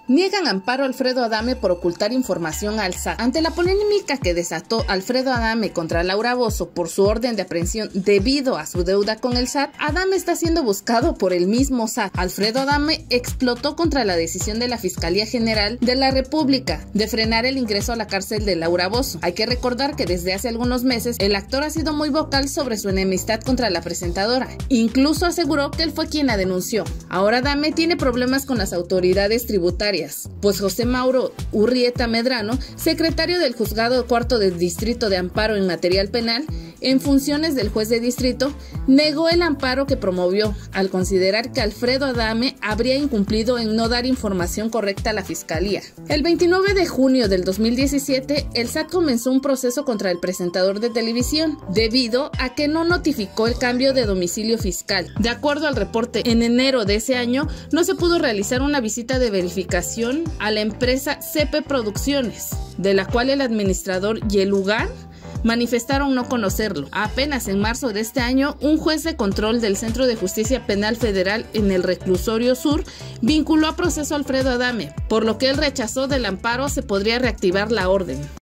Niegan amparo a Alfredo Adame por ocultar información al SAT. Ante la polémica que desató Alfredo Adame contra Laura Bozzo por su orden de aprehensión debido a su deuda con el SAT, Adame está siendo buscado por el mismo SAT. Alfredo Adame explotó contra la decisión de la Fiscalía General de la República de frenar el ingreso a la cárcel de Laura Bozzo. Hay que recordar que desde hace algunos meses el actor ha sido muy vocal sobre su enemistad contra la presentadora. Incluso aseguró que él fue quien la denunció. Ahora Adame tiene problemas con las autoridades tributarias, pues José Mauro Urrieta Medrano, secretario del Juzgado Cuarto del Distrito de Amparo en Material Penal, en funciones del juez de distrito, negó el amparo que promovió al considerar que Alfredo Adame habría incumplido en no dar información correcta a la Fiscalía. El 29 de junio del 2017, el SAT comenzó un proceso contra el presentador de televisión, debido a que no notificó el cambio de domicilio fiscal. De acuerdo al reporte, en enero de ese año no se pudo realizar una visita de verificación a la empresa CP Producciones, de la cual el administrador y el lugar manifestaron no conocerlo. Apenas en marzo de este año, un juez de control del Centro de Justicia Penal Federal en el Reclusorio Sur vinculó a proceso a Alfredo Adame, por lo que él rechazó del amparo se podría reactivar la orden.